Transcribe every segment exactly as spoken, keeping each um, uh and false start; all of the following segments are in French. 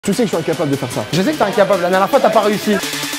Tu sais que je suis incapable de faire ça. Je sais que t'es incapable, la dernière fois t'as pas réussi.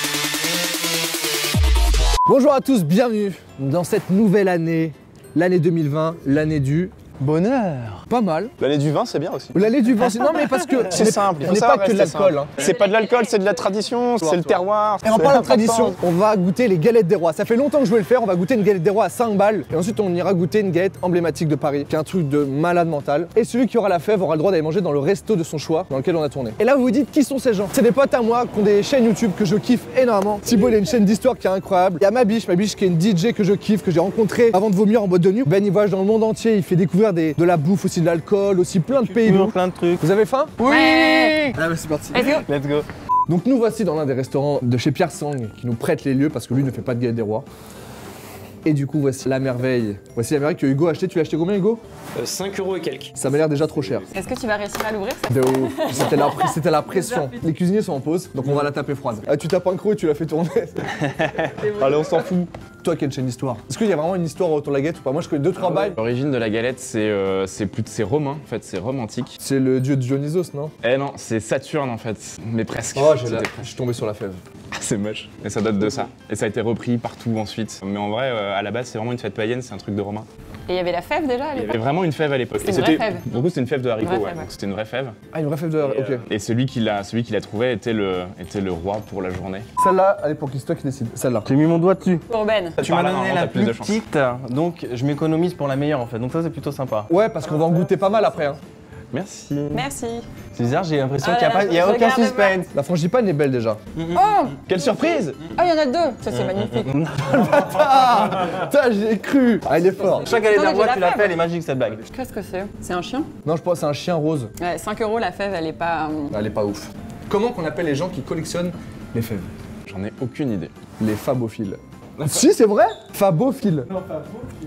Bonjour à tous, bienvenue dans cette nouvelle année, l'année deux mille vingt, l'année du bonheur. Pas mal. L'année du vin, c'est bien aussi. L'année du vin, c'est non mais parce que c'est simple. On n'est pas que de l'alcool. Hein. C'est pas de l'alcool, c'est de la tradition, c'est le terroir. Et on parle de tradition. On va goûter les galettes des rois. Ça fait longtemps que je voulais le faire. On va goûter une galette des rois à cinq balles. Et ensuite, on ira goûter une galette emblématique de Paris, qui est un truc de malade mental. Et celui qui aura la fève aura le droit d'aller manger dans le resto de son choix, dans lequel on a tourné. Et là, vous vous dites, qui sont ces gens? C'est des potes à moi qui ont des chaînes YouTube que je kiffe énormément. Thibaut, il a une chaîne d'histoire qui est incroyable. Il y a ma biche, ma biche qui est une D J que je kiffe, que j'ai rencontré avant de vomir en boîte de nuit. Ben, il voyage dans le monde entier. Il fait découvrir des, de la bouffe, aussi de l'alcool, aussi plein de pays. Plein de trucs. Vous avez faim? Oui. Ah bah c'est parti. Let's go. Let's go. Donc nous voici dans l'un des restaurants de chez Pierre Sang qui nous prête les lieux parce que lui ne fait pas de galette des rois. Et du coup voici la merveille. Voici la merveille que Hugo a acheté. Tu l'as acheté combien Hugo? euh, cinq euros et quelques. Ça m'a l'air déjà trop cher. Est-ce que tu vas réussir à l'ouvrir? De ouf. C'était la, c'était la pression. Les cuisiniers sont en pause, donc on va la taper froide. Ah, tu tapes un croc et tu la fais tourner. Allez, on s'en fout. Toi qui as une chaîne d'histoire, est-ce qu'il y a vraiment une histoire autour de la galette ou pas? Moi je connais deux trois bails. L'origine de la galette, c'est euh, c'est plus c'est romain en fait, c'est Rome antique. C'est le dieu Dionysos, non? Eh non, c'est Saturne en fait, mais presque. Oh, j'ai C'était la... presque. je suis tombé sur la fève. Ah, c'est moche. Et ça date de ça. Et ça a été repris partout ensuite. Mais en vrai, euh, à la base, c'est vraiment une fête païenne, c'est un truc de romain. Et il y avait la fève déjà à Il y l'époque? avait vraiment une fève à l'époque. C'était Et une vraie fève. Du coup, c'était une fève de haricots, Vraie ouais. fève, ouais. Donc c'était une vraie fève. Ah, une vraie fève de... Et, ok. euh, et celui qui l'a celui qui l'a trouvé était le, était le roi pour la journée. Celle-là, allez pour qui c'est toi qui décide. Celle-là. J'ai mis mon doigt dessus. Pour Ben. Tu m'as Par là, donné normalement, la t'as plus plus de chance. petite, donc je m'économise pour la meilleure en fait. Donc ça c'est plutôt sympa. Ouais, parce qu'on va en goûter pas mal après. Hein. Merci. Merci. C'est bizarre, j'ai l'impression Ah qu'il n'y a, là pas- là, il y a aucun regarde-moi. suspense. La frangipane est belle déjà. Oh! Quelle surprise! Ah, il y en a deux! Ça, c'est magnifique. Ah, putain, j'y ai cru. Ah, il est fort. Chaque galette Attendez, d'un roi, j'ai tu la l'as fève. fait, elle est magique cette blague. Qu'est-ce que c'est? C'est un chien? Non, je pense que c'est un chien rose. Ouais, cinq euros la fève, elle est pas. euh, Elle est pas ouf. Comment qu'on appelle les gens qui collectionnent les fèves? J'en ai aucune idée. Les fabophiles. Si, c'est vrai? Fabophiles. Non, fabophiles.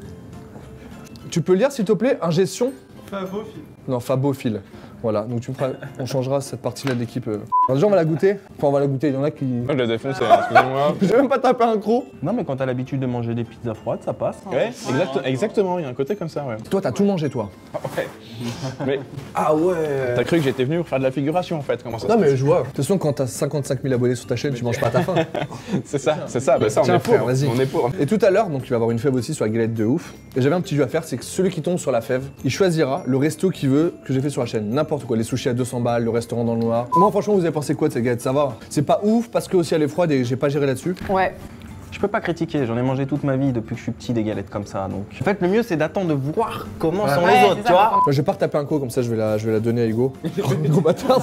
Tu peux lire s'il te plaît? Ingestion? Fabophile. Non, fabophile. Voilà, donc tu me feras, on changera cette partie-là de l'équipe. euh. Alors déjà, on va la goûter. Enfin, on va la goûter, il y en a qui... Moi, je la défonce, excusez-moi. J'ai même pas tapé un croc. Non mais quand t'as l'habitude de manger des pizzas froides, ça passe. hein. Ouais, exact- exactement, il y a un côté comme ça, ouais. Toi, t'as tout mangé, toi. Ouais. Mais Ah ouais. t'as cru que j'étais venu pour faire de la figuration en fait, comment ça Non, se mais je vois. De toute façon, quand t'as cinquante-cinq mille abonnés sur ta chaîne, tu manges pas à ta faim. passe? C'est ça, c'est ça, bah ça on Tiens, est frère, pour, vas-y. on est pour. Et tout à l'heure, donc il va avoir une fève aussi sur la galette de ouf. Et j'avais un petit jeu à faire, c'est que celui qui tombe sur la fève, il choisira le resto qu'il veut que j'ai fait sur la chaîne. N'importe quoi, les sushis à deux cents balles, le restaurant dans le noir. Moi franchement, vous avez pensé quoi de cette galette? Ça va. C'est pas ouf parce que aussi elle est froide et j'ai pas géré là-dessus. Ouais. Je peux pas critiquer, j'en ai mangé toute ma vie depuis que je suis petit des galettes comme ça. Donc en fait le mieux c'est d'attendre de voir comment sont Ouais, les c'est autres, ça, tu vois. Moi, je vais pas retaper un coup comme ça, je vais la, je vais la donner à Hugo. Hugo bâtard.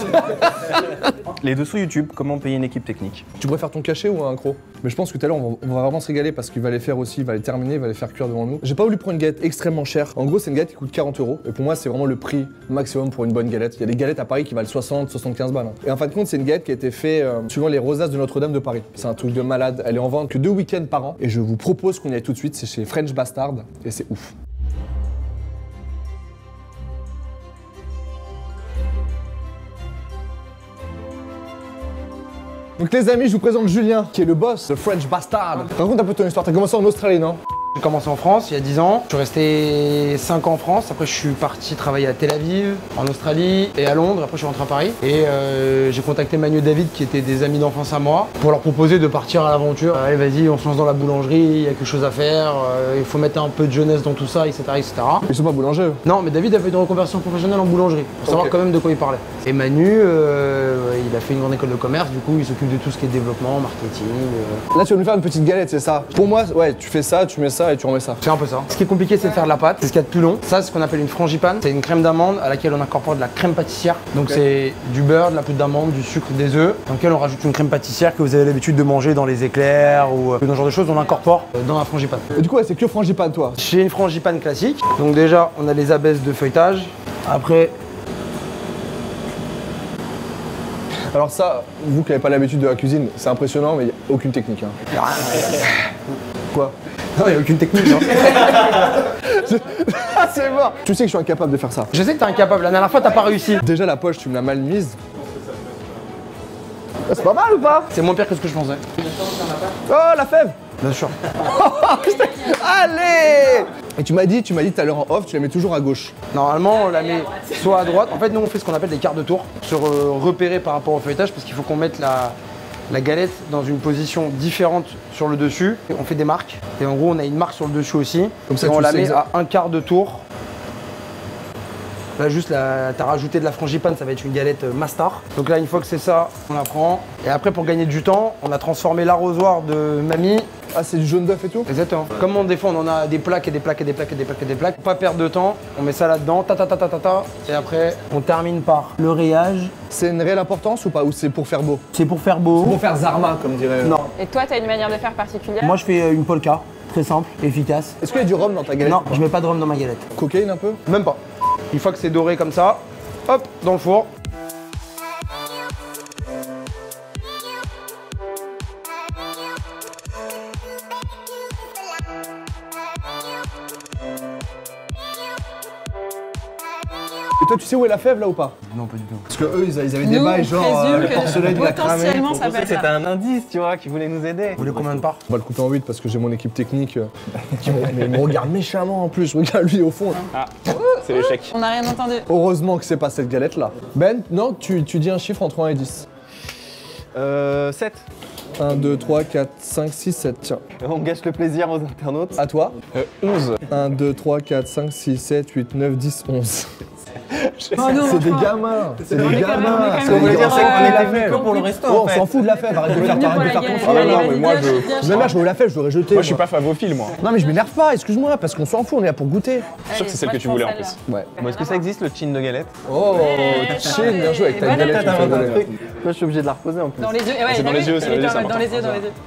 Les dessous YouTube, comment payer une équipe technique. Tu préfères ton cachet ou un croc? Mais je pense que tout à l'heure on va, on va vraiment se régaler parce qu'il va les faire aussi, il va les terminer, il va les faire cuire devant nous. J'ai pas voulu prendre une galette extrêmement chère. En gros, c'est une galette qui coûte quarante euros. Et pour moi, c'est vraiment le prix maximum pour une bonne galette. Il y a des galettes à Paris qui valent soixante, soixante-quinze balles. hein. Et en fin de compte, c'est une galette qui a été faite euh, suivant les rosaces de Notre-Dame de Paris. C'est un truc de malade. Elle est en vente que deux week-ends par an. Et je vous propose qu'on y aille tout de suite. C'est chez French Bastard et c'est ouf. Donc les amis, je vous présente Julien, qui est le boss de French Bastard. Raconte un peu ton histoire, t'as commencé en Australie, non? J'ai commencé en France il y a dix ans. Je suis resté cinq ans en France. Après, je suis parti travailler à Tel Aviv, en Australie et à Londres. Après, je suis rentré à Paris. Et euh, j'ai contacté Manu et David, qui étaient des amis d'enfance à moi, pour leur proposer de partir à l'aventure. Allez, vas-y, on se lance dans la boulangerie, il y a quelque chose à faire. euh, il faut mettre un peu de jeunesse dans tout ça, et cetera et cetera. Ils sont pas boulangers. eux. Non, mais David a fait une reconversion professionnelle en boulangerie, pour savoir Ok. quand même de quoi il parlait. Et Manu, euh, il a fait une grande école de commerce. Du coup, il s'occupe de tout ce qui est développement, marketing. euh. Là, tu vas nous faire une petite galette, c'est ça? Pour moi, ouais, tu fais ça, tu mets ça et tu remets ça. C'est un peu ça. Ce qui est compliqué, c'est de faire de la pâte. C'est ce qu'il y a de plus long. Ça, c'est ce qu'on appelle une frangipane. C'est une crème d'amande à laquelle on incorpore de la crème pâtissière. Donc, Ok. c'est du beurre, de la poudre d'amande, du sucre, des œufs, dans lequel on rajoute une crème pâtissière que vous avez l'habitude de manger dans les éclairs ou euh, dans ce genre de choses. On incorpore euh, dans la frangipane. Et du coup, ouais, c'est que frangipane, toi. J'ai une frangipane classique. Donc, déjà, on a les abaisses de feuilletage. Après, Alors ça, vous qui n'avez pas l'habitude de la cuisine, c'est impressionnant, mais il n'y a aucune technique. Hein. Quoi? non, il n'y a aucune technique. Non. Ah, c'est mort. Tu sais que je suis incapable de faire ça. Je sais que t'es incapable. La dernière fois, t'as pas réussi. Déjà, la poche, tu me l'as mal mise. Ah, c'est pas mal ou pas? C'est moins pire que ce que je pensais. Oh, la fève. Bien sûr. Allez! Et tu m'as dit, tu m'as dit tout à l'heure en off, tu la mets toujours à gauche. Normalement, on la met soit à droite. En fait, nous, on fait ce qu'on appelle des quarts de tour, se re- repérer par rapport au feuilletage, parce qu'il faut qu'on mette la, la galette dans une position différente sur le dessus. Et on fait des marques. Et en gros, on a une marque sur le dessus aussi. Comme ça, et tu on la sais met exact- à un quart de tour. Là, juste, là, t'as rajouté de la frangipane, ça va être une galette euh, Mastar. Donc là, une fois que c'est ça, on la prend. Et après, pour gagner du temps, on a transformé l'arrosoir de mamie. Ah, c'est du jaune d'œuf et tout? Exactement. Comme on des fois, on en a des plaques et des plaques et des plaques et des plaques et des plaques. Pour pas perdre de temps, on met ça là-dedans, ta ta ta ta ta ta. Et après, on termine par le rayage. C'est une réelle importance ou pas? Ou c'est pour faire beau? C'est pour faire beau. Pour faire Zarma, comme dirait. Non. Et toi, t'as une manière de faire particulière? Moi, je fais une polka, très simple, efficace. Est-ce qu'il y a du rhum dans ta galette? Non, ou pas? je mets pas de rhum dans ma galette. Cocaïne un peu? Même pas. Une fois que c'est doré comme ça, hop, dans le four. Et toi, tu sais où est la fève là ou pas? Non, pas du tout. Parce que eux, ils avaient des Nous, bails on genre présume euh, le que porcelain il a cramé. potentiellement, On ça pensait peut que être c'était ça. un indice, tu vois, qui voulait nous aider. Vous voulez combien de parts? On va le couper en huit parce que j'ai mon équipe technique euh, qui me, mais il me regarde méchamment en plus. Regarde lui au fond. Ah, c'est l'échec. On n'a rien entendu. Heureusement que c'est pas cette galette là. Ben, non, tu, tu dis un chiffre entre un et dix. Euh, sept. un, deux, trois, quatre, cinq, six, sept. Tiens. On gâche le plaisir aux internautes. À toi. Euh, onze. un, deux, trois, quatre, cinq, six, sept, huit, neuf, dix, onze. Oh non, C'est des enfin. gamins. C'est des on est quand même- on est gamins. quand même C'est Ce qu'on des voulait dire, gamins. c'est qu'on Ah, était la venus fève. que pour le resto, Oh, en on fait. s'en fout de la fève, arrête de faire, Venu arrête pour de la faire galette. confiance. Ah, non, Allez, mais vas-y, moi, viens, je- viens, Je viens. m'énerve, je veux la fève, je veux rejeter. Moi, je suis pas favophile, moi. Non, mais je m'énerve pas, excuse-moi, parce qu'on s'en fout, on est là pour goûter. Je suis sûr que c'est celle Allez, que tu moi, voulais je en prends plus. Ouais. Bon, est-ce que ça existe le chin de galette? Oh, Eh, Chin, bien joué avec ta voilà. galette. tu me fais T'inventes un rigoler. truc. Moi, je suis obligé de la reposer en plus. Dans les yeux. Eh ouais, c'est dans t'as les vu yeux, c'est Il dans les était yeux, en c'est mode dans les important. yeux, dans les yeux.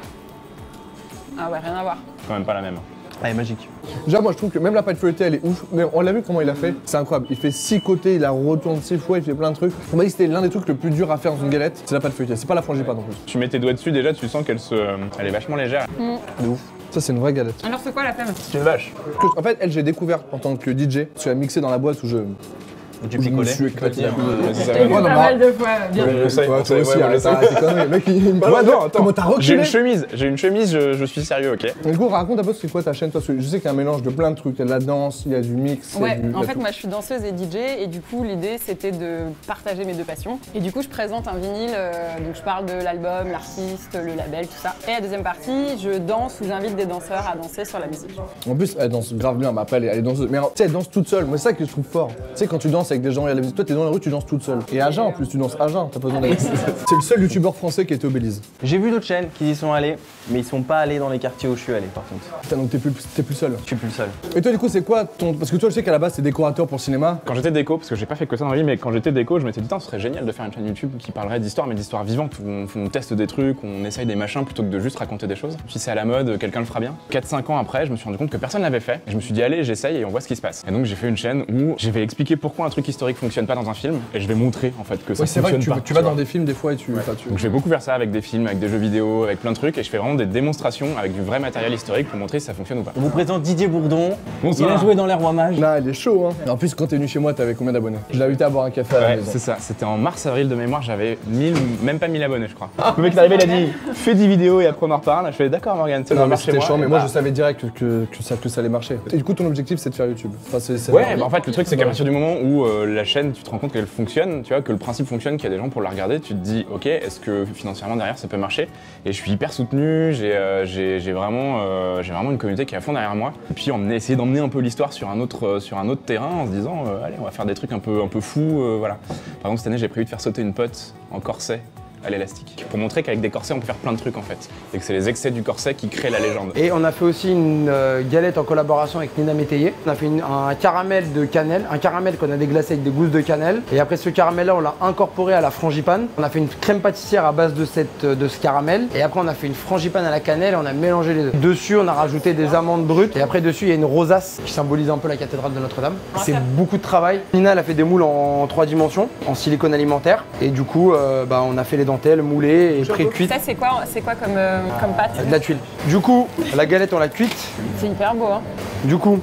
Ah ouais, rien à voir. Quand même pas la même. Ah, elle est magique. Déjà, moi je trouve que même la pâte feuilletée elle est ouf. Mais on l'a vu comment il a fait. C'est incroyable. Il fait six côtés, il la retourne six fois, il fait plein de trucs. On m'a dit que c'était l'un des trucs le plus dur à faire dans une galette. C'est la pâte feuilletée. C'est pas la frangipane en plus. Tu mets tes doigts dessus, déjà, tu sens qu'elle se... Elle est vachement légère. De ouf. Ça, c'est une vraie galette. Alors, c'est quoi la femme? C'est une vache. En fait, elle, j'ai découvert en tant que D J. Parce qu'elle a mixé dans la boîte où je. Du où je me picolé. suis éclaté. Ouais, c'est ça, T'as ouais. vu Ouais, non, pas mais- mal de fois, bien. Je sais, Toi, on toi sait, aussi, ouais, on le arrête, sait. arrête tes conneries. Le mec, il me Ouais, balade. non, attends. Comment t'as J'ai reculé? une chemise, j'ai une chemise, je, je suis sérieux, ok. Mais du coup, raconte un peu c'est quoi ta chaîne, toi, parce que je sais qu'il y a un mélange de plein de trucs. Il y a de la danse, il y a du mix. il y a Ouais, du- il y a en fait, tout. moi je suis danseuse et D J et du coup, l'idée c'était de partager mes deux passions. Et du coup, je présente un vinyle, euh, donc je parle de l'album, l'artiste, le label, tout ça. Et la deuxième partie, je danse ou j'invite des danseurs à danser sur la musique. En plus, elle danse grave bien, mais après, elle est, elle est danseuse. Mais tu sais, elle danse toute seule. Moi, c'est ça que je trouve fort. Tu sais, quand tu danses avec des gens, il y a la musique. Toi, t'es dans la rue, tu danses toute seule. Et à jeun, en plus, tu danses à jeun. T'as pas besoin d'aller. C'est le seul youtubeur français qui était au Belize. J'ai vu d'autres chaînes qui y sont allées, mais ils sont pas allés dans les quartiers où je suis allé par contre. Putain, donc t'es plus, t'es plus seul. Je suis plus le seul. Et toi, du coup, c'est quoi ton. Parce que toi, je sais qu'à la base, t'es décorateur pour le cinéma. Quand j'étais déco, parce que j'ai pas fait que ça dans la vie, mais quand j'étais déco, je m'étais dit, putain, ce serait génial de faire une chaîne YouTube qui parlerait d'histoire, mais d'histoire vivante, où on, on teste des trucs, on essaye des machins plutôt que de juste raconter des choses. Si c'est à la mode, quelqu'un le fera bien. quatre cinq ans après, je me suis rendu compte que personne l'avait fait. Et je me suis dit, allez, j'essaye et on voit ce qui se passe. Et donc, j'ai fait une chaîne où je vais expliquer pourquoi un truc historique fonctionne pas dans un film, et je vais montrer en fait que ça Oui, c'est vrai que fonctionne tu, pas. tu vas vois. dans des films des fois et tu. enfin, tu- Donc je vais beaucoup faire ça avec des films, avec des jeux vidéo, avec plein de trucs, et je fais vraiment des démonstrations avec du vrai matériel historique pour montrer si ça fonctionne ou pas. On vous présente Didier Bourdon. Bonsoir. Il a joué dans Les Rois Mages. Là, il est chaud, hein. Et en plus, quand t'es venu chez moi, t'avais combien d'abonnés? Je l'ai invité à boire un café à la Ouais, maison. c'est ça, c'était en mars-avril de mémoire, j'avais mille, même pas mille abonnés je crois. Le mec est arrivé, il a dit fais dix vidéos et après on en reparle. Je fais d'accord Morgane, ça Non, va mais marcher c'était moi. chiant, mais Et moi bah, je savais direct que, que, que ça, que ça allait marcher. Et du coup, ton objectif c'est de faire YouTube. Enfin, c'est, c'est Ouais, bah en fait le truc c'est qu'à partir du moment où euh, la chaîne, tu te rends compte qu'elle fonctionne, tu vois, que le principe fonctionne, qu'il y a des gens pour la regarder, tu te dis ok, est-ce que financièrement derrière ça peut marcher? Et je suis hyper soutenu, j'ai euh, j'ai- j'ai vraiment, euh, j'ai vraiment une communauté qui est à fond derrière moi. Et puis on a essayé d'emmener un peu l'histoire sur un autre, euh, sur un autre terrain en se disant euh, allez on va faire des trucs un peu, un peu fous, euh, voilà. Par exemple cette année j'ai prévu de faire sauter une pote en corset à l'élastique pour montrer qu'avec des corsets on peut faire plein de trucs en fait et que c'est les excès du corset qui créent la légende. Et on a fait aussi une euh, galette en collaboration avec Nina Métayer. On a fait une- un caramel de cannelle, un caramel qu'on a déglacé avec des gousses de cannelle. Et après ce caramel-là, on l'a incorporé à la frangipane. On a fait une crème pâtissière à base de, cette, de ce caramel. Et après, on a fait une frangipane à la cannelle et on a mélangé les deux. Dessus, on a rajouté des amandes brutes. Et après, dessus, il y a une rosace qui symbolise un peu la cathédrale de Notre-Dame. C'est beaucoup de travail. Nina, elle a fait des moules en trois dimensions, en silicone alimentaire. Et du coup, euh, bah, on a fait les dentelles moulées et pré-cuites. Ça, c'est quoi, c'est quoi comme, euh, comme pâte? De la tuile. Du coup, la galette, on l'a cuite. C'est hyper beau, hein. Du coup,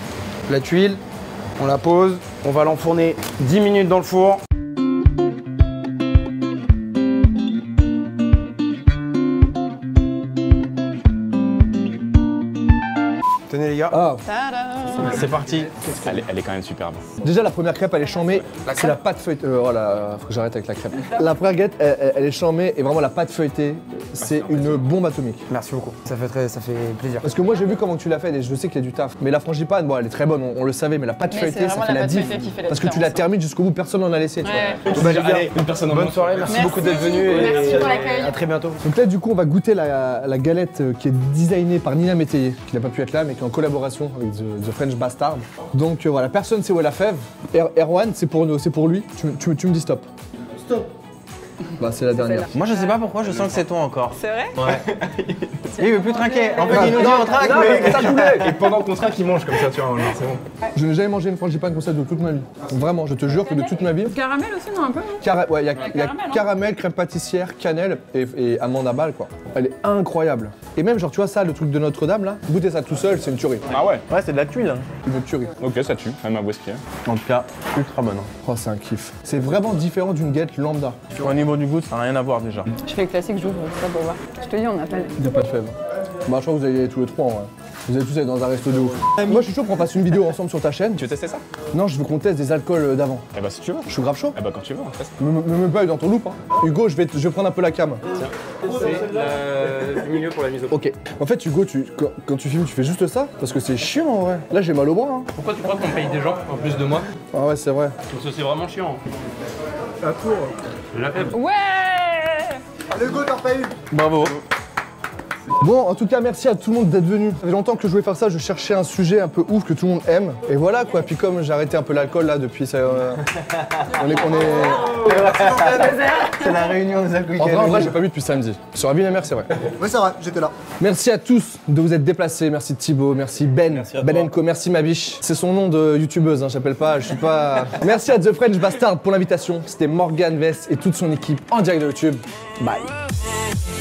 la tuile, on la pose, on va l'enfourner dix minutes dans le four. Tenez les gars. Ah, Tada. C'est parti. Elle est, elle est quand même superbe. déjà la première crêpe elle est chambée, c'est la pâte feuilletée. Euh, oh là, faut que j'arrête avec la crêpe. La première guette elle, elle- elle est chambée et vraiment la pâte feuilletée, c'est une bombe atomique. Merci beaucoup. Ça fait, très, ça fait plaisir. Parce que moi j'ai vu comment tu l'as fait et je sais qu'il y a du taf. Mais la frangipane, bon elle est très bonne, on, on le savait, mais la pâte Mais feuilletée c'est ça vraiment fait la la pâte diff. feuilletée qui fait la Parce que tu la différence, termines jusqu'au bout, personne n'en a laissé. Tu Ouais. vois. Bah, les gars, Allez, une personne en bonne moins. soirée, merci, Merci. beaucoup d'être venus Merci et pour l'accueil. à très bientôt. Donc là du coup on va goûter la, la galette euh, qui est designée par Nina Métayer, qui n'a pas pu être là mais qui est en collaboration avec The, The French Bastard. Donc euh, voilà, personne sait où est la fève. Er- Erwan, c'est pour, nous- c'est pour lui, tu, me- tu me- tu me dis stop. Stop. Bah c'est la dernière. Moi, je sais pas pourquoi, je sens que c'est toi encore. C'est vrai? Il veut plus trinquer. En fait, Ah, il nous dit non, on trinque, non, mais mais ça coulait. Et pendant qu'on traque, il mange comme ça, tu vois, c'est bon. Je n'ai jamais mangé une frangipane comme ça de toute ma vie. Vraiment, je te jure que de toute ma vie. Caramel aussi, non, un peu, non? Cara- ouais, il y a, il y a caramel, hein. caramel, crème pâtissière, cannelle et, et amande à balle quoi. Elle est incroyable. Et même genre tu vois ça, le truc de Notre-Dame là, goûter ça tout seul, c'est une tuerie. Ah ouais. Ouais, c'est de la tuile. hein. Une tuerie. Ok, ça tue. Même à Westkier. En tout cas, ultra bonne. Oh c'est un kiff. C'est vraiment différent d'une galette lambda. Au niveau du goût, ça n'a rien à voir déjà. Je fais le classique, j'ouvre ça pour voir. Je te dis, on a pas. Il n'y a pas de fève. Bah je crois que vous allez y aller tous les trois en vrai. Vous allez tous aller dans un resto de ouf. Moi je suis chaud qu'on fasse une vidéo ensemble sur ta chaîne. Tu veux tester ça? Non, je veux qu'on teste des alcools d'avant. Eh bah si tu veux. Je suis grave chaud. Eh bah quand tu veux, on teste. Me, me mets pas dans ton loop hein. Hugo, je vais, te- je vais prendre un peu la cam. C'est du milieu pour la mise au Ok. En fait Hugo, tu, quand, quand tu filmes, tu fais juste ça parce que c'est chiant en vrai. Là j'ai mal au bras. Hein. Pourquoi tu crois qu'on paye des gens en plus de moi? Ah ouais c'est vrai. Parce que c'est vraiment chiant. La tour. La fève. Ouais! Hugo t'as pas eu. Bravo. Bon, en tout cas, merci à tout le monde d'être venu. Ça fait longtemps que je voulais faire ça, je cherchais un sujet un peu ouf que tout le monde aime. Et voilà quoi, puis comme j'ai arrêté un peu l'alcool là depuis ça. euh, on est. On est... C'est la réunion des En vrai, en vrai, alcooliques. j'ai pas bu depuis samedi. Sur la ville et mer, c'est vrai. Oui, c'est vrai, j'étais là. Merci à tous de vous être déplacés. Merci Thibaut, merci Ben, Ben Enco, merci ma biche. C'est son nom de youtubeuse, hein, j'appelle pas, je suis pas. Merci à The French Bastard pour l'invitation. C'était Morgan Vess et toute son équipe en direct de YouTube. Bye.